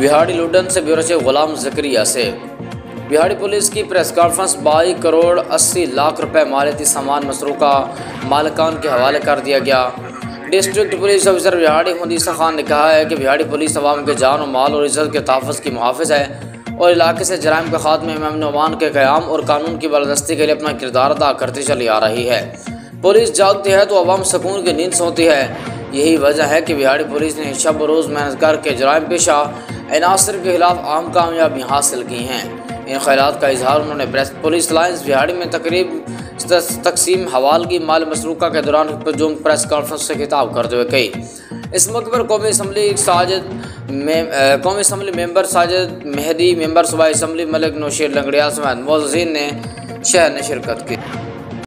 बिहाड़ी लुडन से bureau chief Ghulam Zakaria से। बिहाड़ी पुलिस की प्रेस कॉन्फ्रेंस 22 करोड़ 80 लाख रुपए मालियाती सामान मसरूका मालिकान के हवाले कर दिया गया। डिस्ट्रिक्ट पुलिस ऑफिसर बिहाड़ी मुनीसा खान ने कहा है कि बिहाड़ी पुलिस अवाम के जान और माल और इज्जत के तहफ़्फ़ुज़ की मुहाफ़िज़ है और इलाके से जराइम के खात्मे में अमन अमान के क़याम और कानून की बालादस्ती के लिए अपना किरदार अदा करती चली आ रही है। पुलिस जागती है तो अवाम सुकून की नींद सोती है। यही वजह है कि बिहाड़ी पुलिस ने शब रोज़ मेहनत करके जराइम पेशा अनासर के खिलाफ अहम कामयाबी हासिल की हैं। इन ख्यालात का इजहार उन्होंने पुलिस लाइन्स बिहाड़ी में तकरीब तकसीम हवाल की माल मसरूका के दौरान जूम प्रेस कॉन्फ्रेंस से खिताब करते हुए कही। इस मौके पर कौमी assembly member Sajid Mehdi, member सूबाई असम्बली मलिक नौशीर लंगड़िया समेत मौजूदीन ने शहर ने शिरकत की।